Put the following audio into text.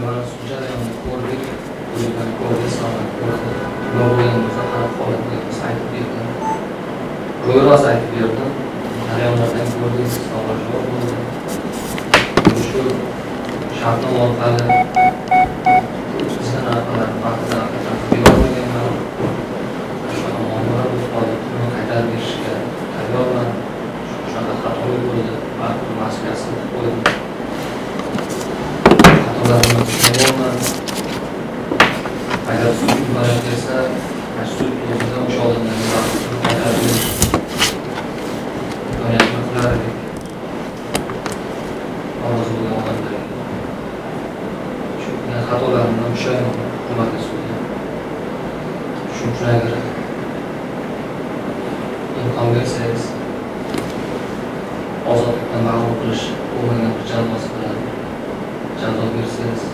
mana shu jarayonni ko'rdik, ko'rdik, nima bo'lganimizni qarab holatimizni aytib berdim. Ro'yxat aytib berdim. Jarayonlardan ko'rdik, savol-javob bo'ldi. Shu shartnoma orqali bizga narxlar haqida berolmaganman. Shunaqa muammolar bo'lib qoldi. Uni qaytarib berishga tayyorman. Shunaqa xatolar bo'ldi. Baribir mas'uliyatini qo'ydim. Xatolarimni tushunaman. Agar sud imkoniyat bersa, sud o'zida o'sha odamlarni vaqtini qaytarib berish imkoniyatini qilar edik. Rozi bo'lgan odamlarga. Shu xatolarimdan pushayman, hurmatli sudya. Shuning uchun agar imkon bersangiz, ozodlikdan mahrum qilish bo'lmagan bir jazosi bilan jazo bersangiz